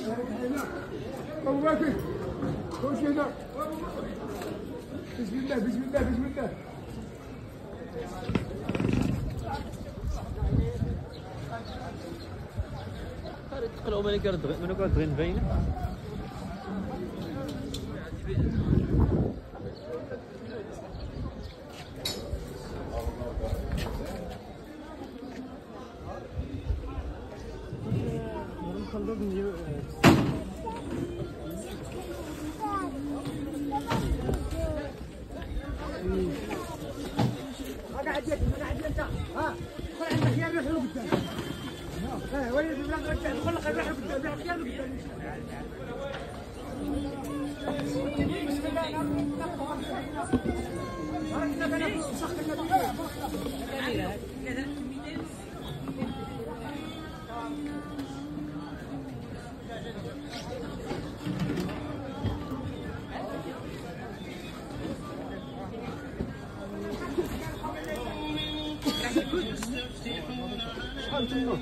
واقف خش هنا. بسم الله بسم الله بسم الله. تقلعوا منو كردغين باينه. قاعد انت ها خل عندك يا روح قدام. ها وين خل روح قدام يا قدام. بسم الله. شحال تما؟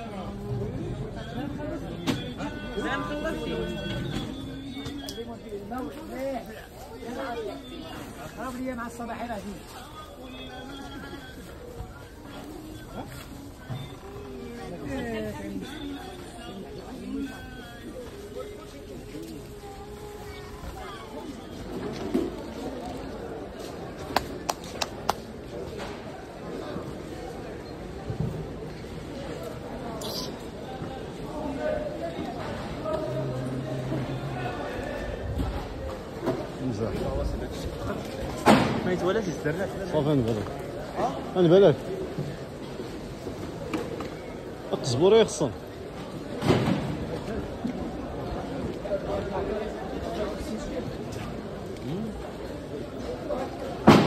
زين خلصتي؟ خرب لي مع الصباح هنا فيه. ما يتولاش الزرات صافي نبالك نبالك الزبور يخصم